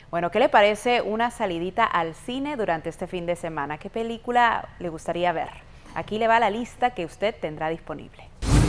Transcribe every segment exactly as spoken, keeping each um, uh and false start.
Bueno, ¿qué le parece una salidita al cine durante este fin de semana? ¿Qué película le gustaría ver? Aquí le va la lista que usted tendrá disponible.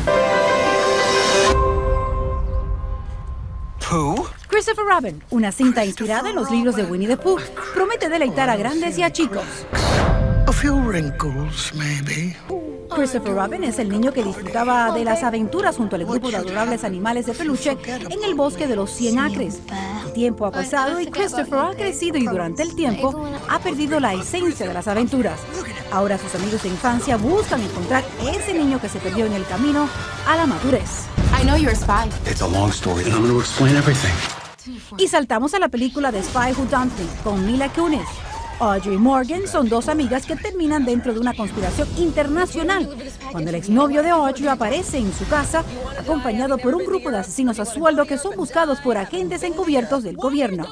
¿Pooh? Christopher Robin, una cinta inspirada en los libros de Winnie the Pooh, promete deleitar a grandes y a chicos. A few wrinkles, maybe. Christopher Robin es el niño que disfrutaba de las aventuras junto al grupo de adorables animales de peluche en el bosque de los cien acres. El tiempo ha pasado y Christopher ha crecido y durante el tiempo ha perdido la esencia de las aventuras. Ahora sus amigos de infancia buscan encontrar ese niño que se perdió en el camino a la madurez. I know you're a spy. It's a long story, and I'm going to explain everything. Y saltamos a la película The Spy Who Dumped Me con Mila Kunis. Audrey y Morgan son dos amigas que terminan dentro de una conspiración internacional cuando el exnovio de Audrey aparece en su casa acompañado por un grupo de asesinos a sueldo que son buscados por agentes encubiertos del gobierno.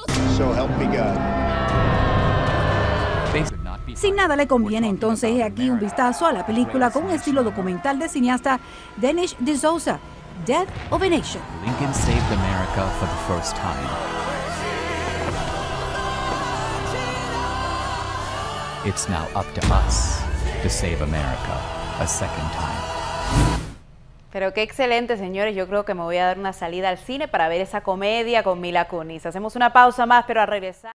Sin nada le conviene, entonces he aquí un vistazo a la película con un estilo documental del cineasta Dinesh D'Souza, Death of a Nation. Lincoln saved America for the first time. It's now up to us to save America a second time. Pero qué excelente, señores. Yo creo que me voy a dar una salida al cine para ver esa comedia con Mila Kunis. Hacemos una pausa más, pero a regresar.